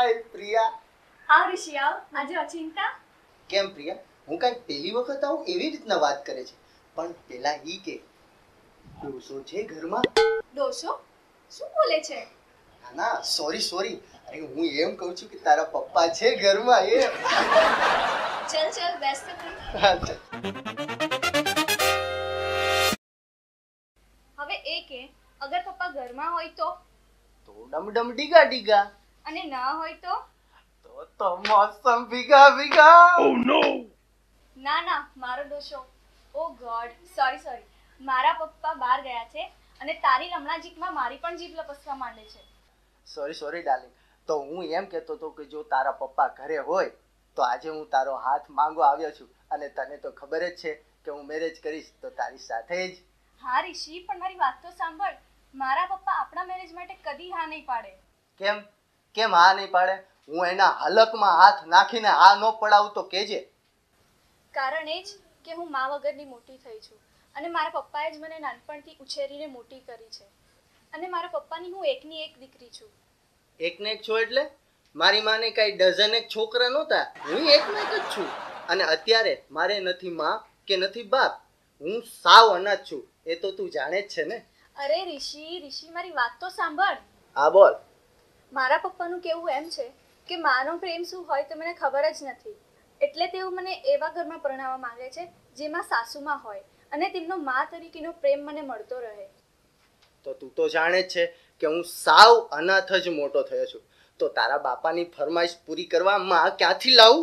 હાય પ્રિયા. આવ ઋષિ આવ. આજે અચિંતા કેમ પ્રિયા? હું કઈ પહેલી વખત આવું એવી રીતના વાત કરે છે, પણ પેલા ઈ કે ડોસો છે ઘરમાં? ડોસો શું બોલે છે? ના ના સોરી, અરે હું એમ કહું છું કે તારા પપ્પા છે ઘરમાં એમ. ચલ ચલ બેસ તો ખરી. હા, ચાલ. હવે એ કે અગર પપ્પા ઘરમાં હોય તો ડમડમ ડીગા ડીગા, અને ના હોય તો તો મોસમ ભીગા ભીગા. Oh no! ના ના મારો ડોસો. ઓ ગોડ સોરી. મારા પપ્પા બહાર ગયા છે અને તારી રમણાજીકમાં મારી પણ જીભ લપસવા માંડે છે. Sorry darling. તો હું એમ કહેતો હતો કે જો તારા પપ્પા ઘરે હોય તો આજે હું તારો હાથ માંગવા આવ્યો છું, અને તને તો ખબર જ છે કે હું મેરેજ કરીશ તો તારી સાથે જ. હા ઋષિ, પણ મારી વાત તો સાંભળ. મારા પપ્પા આપણા મેરેજ માટે કદી હા નહીં પાડે. કેમ હા નહીં પાડે? હું એના હલકમાં હાથ નાખીને હા ન પડાવું તો કેજે. કારણ એ જ કે હું મા વગરની મોટી થઈ છું અને મારા પપ્પાએ જ મને નાનપણથી ઉછેરીને મોટી કરી છે. અને મારા પપ્પાની હું એકની એક દીકરી છું. એકને એક છો એટલે? મારી માને કઈ ડઝન એક છોકરા નહોતા, હું એકનો એક જ છું. અને અત્યારે મારે નથી માં કે નથી બાપ, હું સાવ અનાથ છું. એ તો તું જાણે જ છે ને. અરે ઋષિ મારી વાત તો સાંભળ. હા બોલ. મારા પપ્પાનું કહેવું એમ છે કે માનો પ્રેમ શું હોય તો મને ખબર જ નથી, એટલે તેઓ મને એવા ઘરમાં પરણાવવા માંગે છે જેમાં સાસુમાં હોય અને તેમનો મા તરીકેનો પ્રેમ મને મળતો રહે. તો તું તો જાણે જ છે કે હું સાવ અનાથ જ મોટો થયો છું, તો તારા બાપાની ફરમાઈશ પૂરી કરવા માં ક્યાંથી લાવું?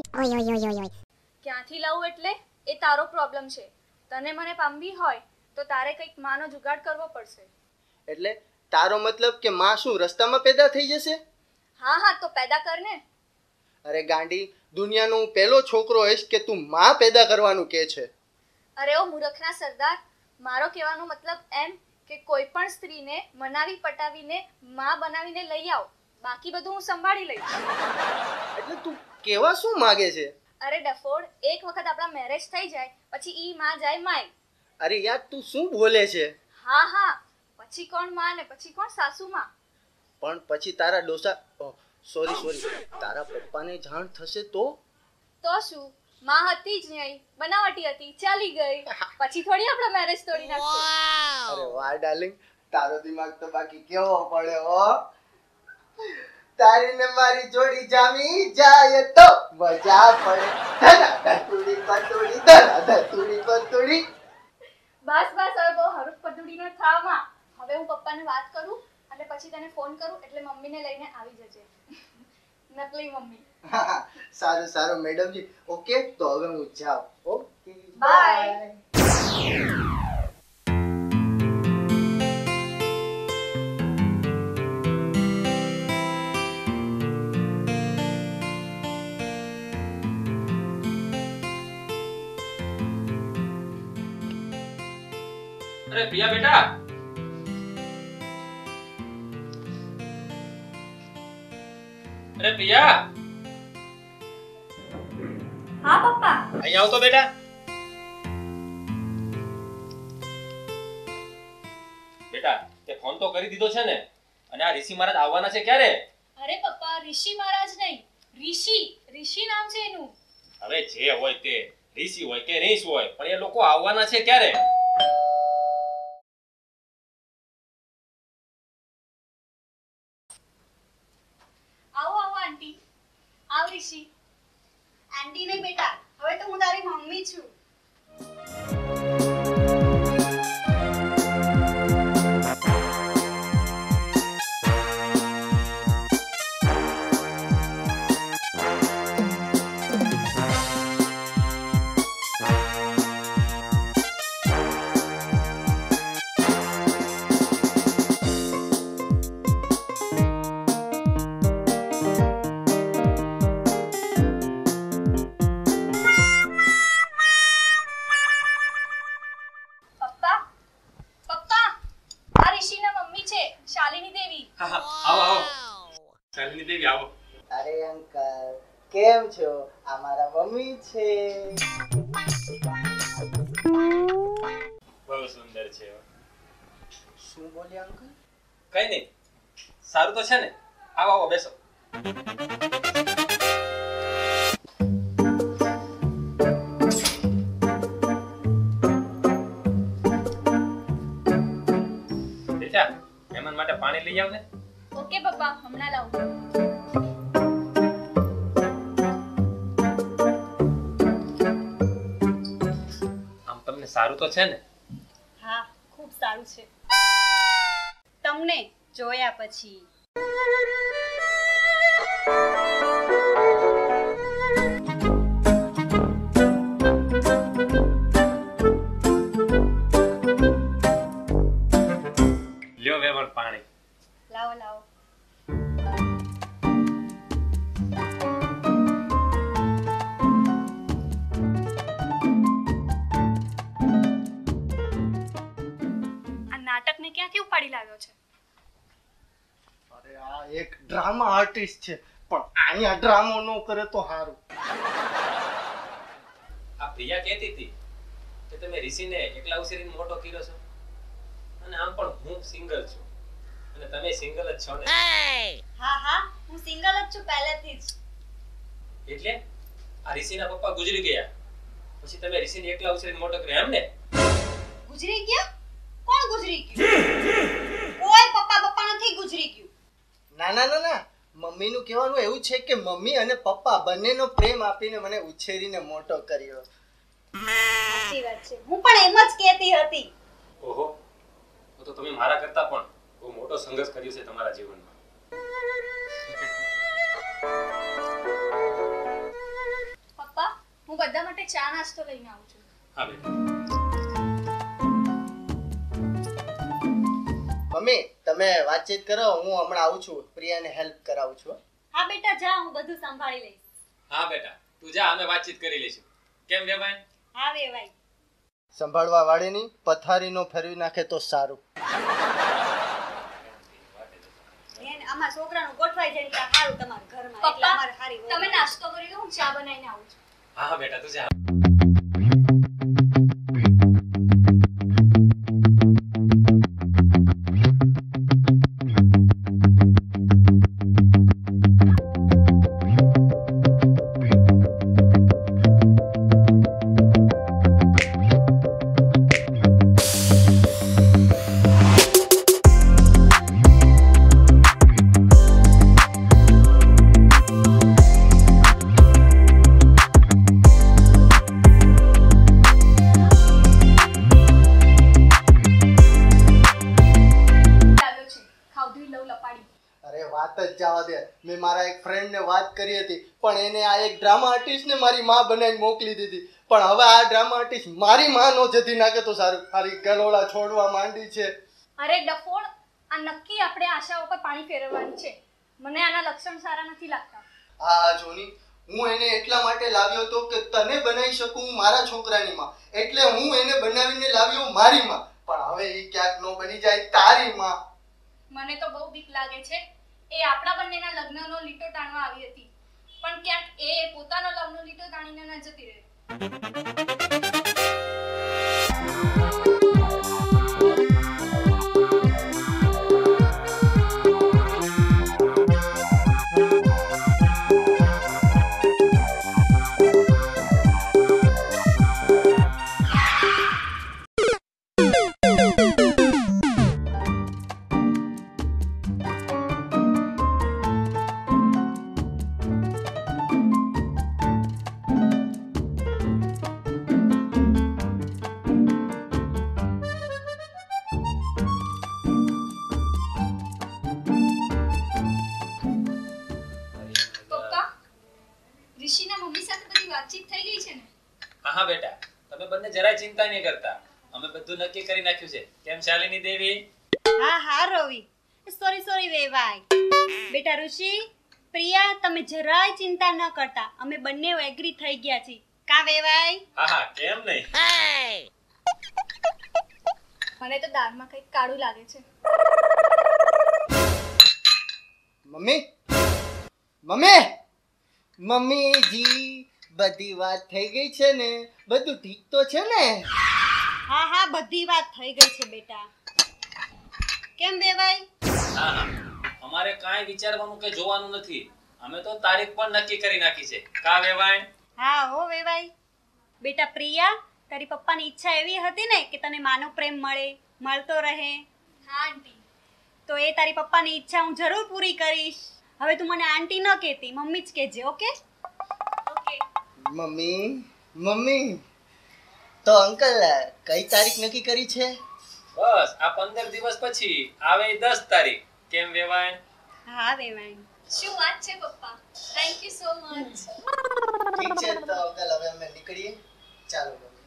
ક્યાંથી લાવું એટલે એ તારો પ્રોબ્લેમ છે. તને મને પામવી હોય તો તારે કંઈક માનો જુગાડ કરવો પડશે. એટલે તારો મતલબ કે માં શું રસ્તામાં પેદા થઈ જશે? હા તો પેદા કર ને. અરે ગાંડી, દુનિયાનો હું પહેલો છોકરો હોઈશ કે તું માં પેદા કરવાનું કહે છે? અરે ઓ મૂર્ખના સરદાર, મારો કહેવાનો મતલબ એમ કે કોઈ પણ સ્ત્રીને મનાવી પટાવીને માં બનાવીને લઈ આવ, બાકી બધું હું સંભાળી લઈશ. એટલે તું કેવા શું માંગે છે? અરે ડફોડ, એક વખત આપણા મેરેજ થઈ જાય પછી ઈ માં જાય માય. અરે યાર તું શું બોલે છે? હા, પછી કોણ માં ને પછી કોણ સાસુમાં. પણ પછી તારા ડોસા સોરી તારા પપ્પાને જાણ થશે તો? તો શું, માં હતી જ નહીં, બનાવટી હતી, ચાલી ગઈ, પછી થોડી આપણા મેરેજ તોડી નાખશે. અરે વાહ ડાર્લિંગ, તારો દિમાગ તો બાકી કેવો પડ્યો હો. તારી ને મારી જોડી જામી જાય તો મજા પડે. ધતુડી પતુડી. બસ હવે બહુ હરુફ પદુડીનો થામાં. હવે હું પપ્પાને વાત કરું અને પછી તને ફોન કરું એટલે મમ્મીને લઈને આવી જજે. નકલી મમ્મી. સારું મેડમજી. ઓકે, તો હવે હું જાઉં. Okay, bye. अरे प्रिया बेटा, अरे प्रिया, હા પપ્પા. અહીં આવ તો બેટા. બેટા, તે ફોન તો કરી દીધો છે ને? અને આ ઋષિ મહારાજ આવવાના છે ક્યારે? અરે પપ્પા, ઋષિ મહારાજ નહીં, ઋષિ નામ છે એનું. હવે જે હોય તે, ઋષિ હોય કે ઋષ હોય, પણ એ લોકો આવવાના છે ક્યારે? આવો આંટી. આવ ઋષિ. આંટી નહીં બેટા, હવે તો હું તારી મમ્મી છું. આવો શાલિની દેવી આવો. અરે અંકલ, કેમ છો? આ મારા મમ્મી છે. બહુ સુંદર છે. શું બોલ્યા અંકલ? કઈ નહીં, સારું તો છે ને? આવો બેસો. બેટા મહેમાન માટે પાણી લઈ આવ ને. ઓકે પપ્પા, હમણાં લાવું. આમ તમને સારું તો છે ને? હા, ખૂબ સારું છે. તમને જોયા પછી લ્યો વેવણ પાણી. લાવો લાવો. આ નાટકને ક્યાંથી ઉપાડી લાવ્યો છે? અરે આ એક ડ્રામા આર્ટિસ્ટ છે, પણ અહીંયા ડ્રામો ન કરે તો સારું. આ પ્રિયા કહેતી હતી કે તમે ઋષિને એકલા ઉછેરીને મોટો કર્યો છો, અને આમ પણ હું સિંગલ છું અને તમે સિંગલ જ છો ને. હા હા, હું સિંગલ જ છું પહેલેથી જ. એટલે આ ઋષિના પપ્પા ગુજરી ગયા પછી તમે ઋષિને એકલા ઉછેરીને મોટો કર્યો એમ ને? ગુજરી ગયા? કોણ ગુજરી ગયું? કોઈ પપ્પા નથી ગુજરી ગયું. ના ના ના ના, મમ્મીનું કહેવાનું એવું છે કે મમ્મી અને પપ્પા બંનેનો પ્રેમ આપીને મને ઉછેરીને મોટો કર્યો. સાચી વાત છે, હું પણ એમ જ કહેતી હતી. ઓહો, તો તમે મારા કરતા પણ બહુ મોટો સંઘર્ષ કર્યો છે તમારા જીવનમાં. પપ્પા, હું બધા માટે ચા નાસ્તો લઈને આવું છું. હા બેટા. મમ્મી તમે વાતચીત કરો, હું હમણાં આવું છું, પ્રિયાને હેલ્પ કરાવું છું. હા બેટા જા, હું બધું સંભાળી લઈશ. હા બેટા તું જા, અમે વાતચીત કરી લઈશું. કેમ વેવાય? હા વેવાઈ. સંભાળવા વાળીની પથારીનો ફેરવી નાખે તો સારું. આમાં છોકરાનું ગોઠવાઈ જાય એટલે સારું તમારા ઘરમાં. એટલે પપ્પા, અમારે સારી હોય. તમે નાસ્તો કરી લો, હું ચા બનાવીને આવું છું. હા હા બેટા તું જા. લાવ્યો છે, ખાવધું લઉં લપાડી. અરે વાત જ જવા દે, મેં મારા એક ફ્રેન્ડને વાત કરી હતી, પણ એને આ એક ડ્રામા આર્ટિસ્ટને મારી માં બનાવીને મોકલી દીધી. પણ હવે આ ડ્રામા આર્ટિસ્ટ મારી માં નો જતી નાખે તો સારું. મારી ગલોડા છોડવા માંડી છે. અરે ડફોડ, આ નક્કી આપણે આશાઓ પર પાણી ફેરવવાની છે. મને આના લક્ષણ સારા નથી લાગતા. હા જોની, હું એને એટલા માટે લાવ્યો હતો કે તને બનાવી શકું હું મારા છોકરાની માં, એટલે હું એને બનાવીને લાવ્યો મારી માં. પણ હવે એ ક્યાંક નો બની જાય તારી માં. મને તો બહુ બીક લાગે છે. એ આપણા બંનેના લગ્નનો લીટો તાણવા આવી હતી, પણ ક્યાંક એ પોતાનો લવનો લીટો તાણીને ન જતી રહે. ઋષિના મમ્મી સાથે બધી વાતચીત થઈ ગઈ છે ને? હા હા બેટા તમે બંને જરાય ચિંતા નહીં કરતા, અમે બધું નક્કી કરી નાખ્યું છે. કેમ શાલિની દેવી? હા હા રવિ, સોરી વેવાઈ. બેટા ઋષિ, પ્રિયા, તમે જરાય ચિંતા ન કરતા, અમે બંને એગ્રી થઈ ગયા છીએ. કા વેવાઈ? હા હા કેમ નહીં. મને તો દાળમાં કંઈક કાળું લાગે છે. મમ્મી મમ્મી મમ્મીજી, બધી વાત થઈ ગઈ છે ને? બધું ઠીક તો છે ને? હા હા, બધી વાત થઈ ગઈ છે બેટા. કેમ વેવાઈ? હા હા અમારે કાંઈ વિચારવાનું કે જોવાનું નથી. અમે તો તારીખ પણ નક્કી કરી નાખી છે. કા વેવાણ? હા હો વેવાઈ. બેટા પ્રિયા, તારી પપ્પાની ઈચ્છા એવી હતી ને કે તને માનો પ્રેમ મળતો રહે. હા આંટી. તો એ તારી પપ્પાની ઈચ્છા હું જરૂર પૂરી કરીશ. હવે તું મને આંટી ન કહેતી, મમ્મી જ કહેજે, ઓકે? ઓકે. મમ્મી મમ્મી તો અંકલ કઈ તારીખ નક્કી કરી છે? બસ આ 15 દિવસ પછી આવે 10 તારીખ. કેમ વેવાણ? હા વેવાઈ. શું વાત છે પપ્પા, થેન્ક યુ સો મચ. ઠીક છે તો અંકલ હવે અમે નીકળીએ. ચાલો મમ્મી.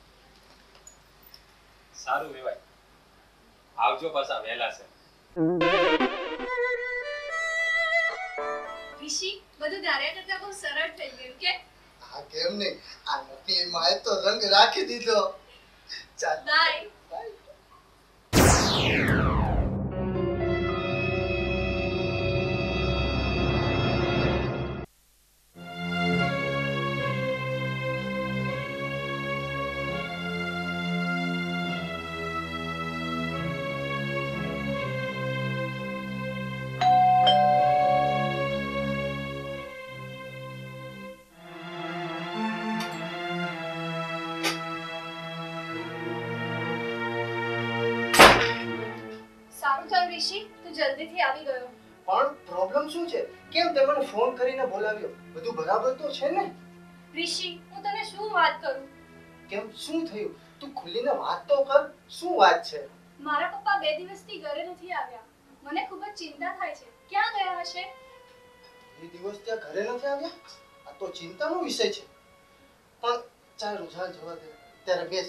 સારું વેવાય, આવજો પાછા વહેલા છે. ઋષિ, બધું ધાર્યા કરતા બહુ સરળ થઈ ગયું કે? હા કેમ નહીં, આ નકલી માએ તો રંગ રાખી દીધો. ચાલ બાય. સારું થયું ઋષિ, તું જલ્દીથી આવી ગયો. પણ પ્રોબ્લેમ શું છે? કેમ તે મને ફોન કરીને બોલાવ્યો? બધું બરાબર તો છે ને? ઋષિ, હું તને શું વાત કરું? કેમ શું થયું? તું ખુલીને વાત તો કર. શું વાત છે? મારા પપ્પા 2 દિવસથી ઘરે નથી આવ્યા. મને ખૂબ જ ચિંતા થાય છે. ક્યાં ગયા હશે? એ દિવસ ત્યાં ઘરે નથી આવ્યા? આ તો ચિંતાનો વિષય છે. પણ ચાલ રૂઝાન જવા દે, ત્યારે બેસ.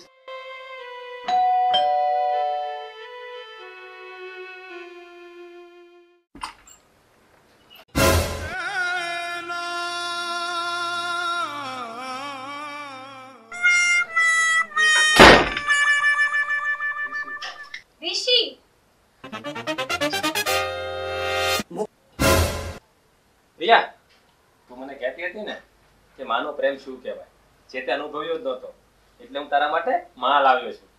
ઋષિ, રિયા, તું મને કહેતી હતી ને કે માનો પ્રેમ શું કહેવાય, જે તે અનુભવ્યો જ નહોતો, એટલે હું તારા માટે માલ આવ્યો છું.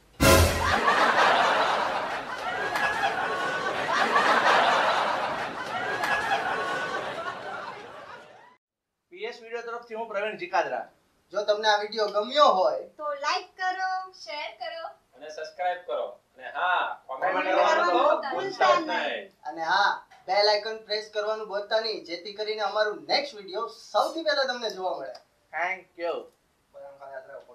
પીએસ વિડિયો તરફથી હું પ્રવીણ જીકાદરા. જો તમને આ વિડીયો ગમ્યો હોય તો લાઈક કરો. શેર કરો. અને સબસ્ક્રાઇબ કરો. અને હા, કોમેન્ટ Comment કરવાનું તો કરવાનું ભૂલતા જ ભૂલતા નહીં. અને હા, બેલ આઇકન પ્રેસ કરવાનું ભૂલતા નહીં, જેથી કરીને અમારું નેક્સ્ટ વિડીયો સૌથી પહેલા તમને જોવા મળે. Thank you. બરાબર યાદ રાખો.